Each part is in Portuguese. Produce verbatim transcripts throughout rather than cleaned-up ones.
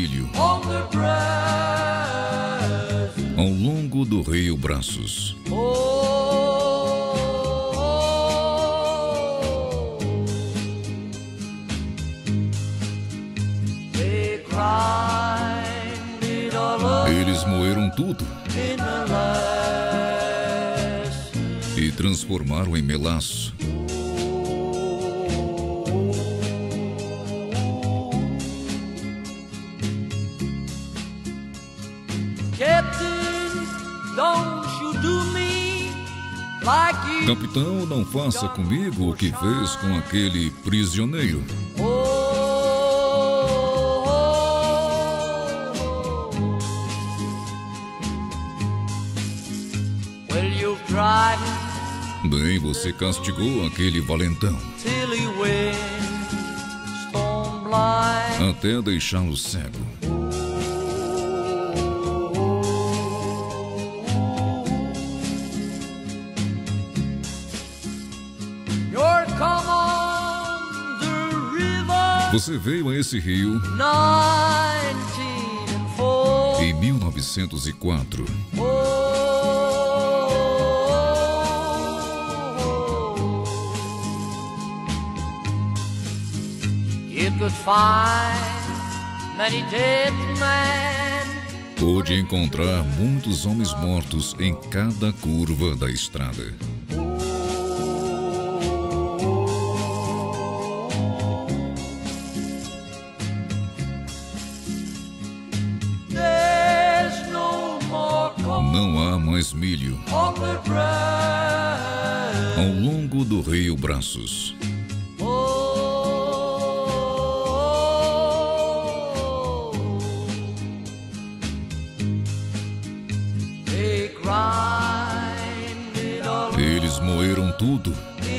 milho ao longo do rio Braços. Eles moeram tudo e transformaram em melaço. Capitão, não faça comigo o que fez com aquele prisioneiro. Bem, você castigou aquele valentão até deixá-lo cego. Você veio a esse rio em mil novecentos e quatro. Pôde encontrar muitos homens mortos em cada curva da estrada. Não há mais milho ao longo do rio Braços. Eles moeram tudo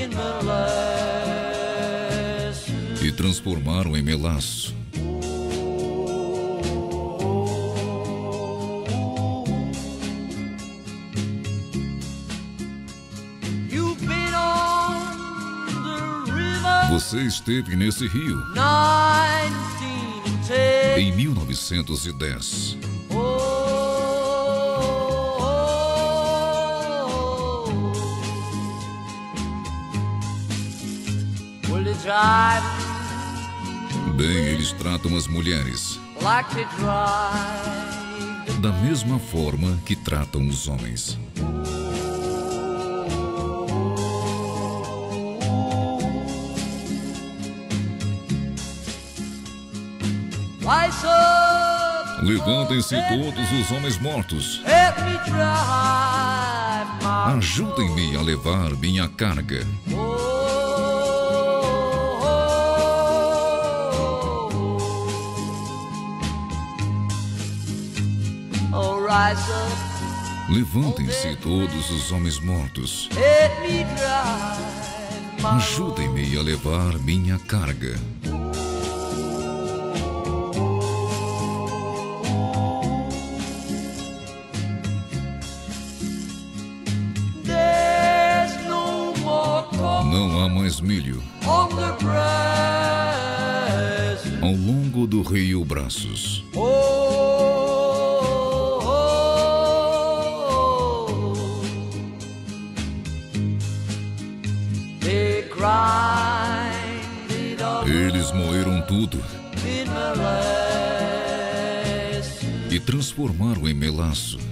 e transformaram em melaço. Você esteve nesse rio em mil novecentos e dez. Bem, eles tratam as mulheres da mesma forma que tratam os homens. Levantem-se todos os homens mortos. Ajudem-me a levar minha carga. Levantem-se todos os homens mortos. Ajudem-me a levar minha carga. Não há mais milho ao longo do rio Braços. Eles moeram tudo e transformaram em melaço.